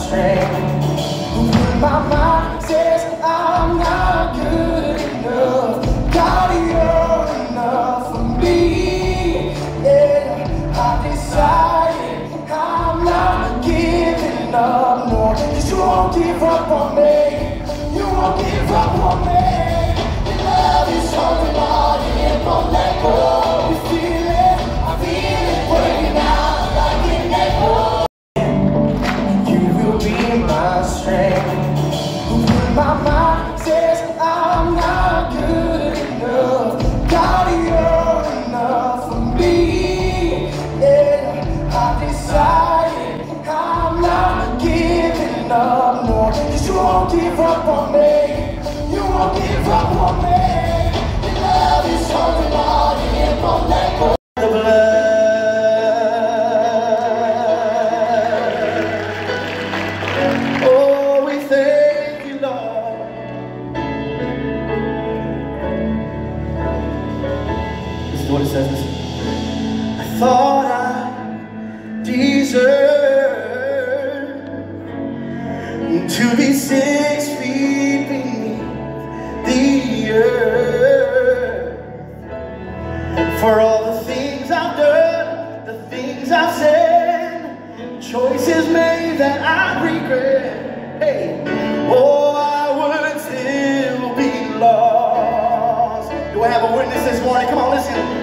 strength. When my mind says I'm not good enough, God, you're enough for me. Yeah, I decided I'm not giving up, no, 'cause you won't give up on me. You won't give up on me. Your love is something hard, it won't let go. You feel it, I feel it, working out like an echo. You will be my strength. When my mind says I'm not good enough, God, you're enough for me. Yeah, I decided I'm not giving up, no, 'cause you won't give up on me. You won't give up on me. Your love is something hard, it won't let go. The blood. Oh, we thank you, Lord. This is what it says. Listen. I thought I deserved to be 6 feet beneath the earth, for all the things I've done, the things I've said, choices made that I regret. Hey, oh, I would still be lost. Do I have a witness this morning? Come on, listen.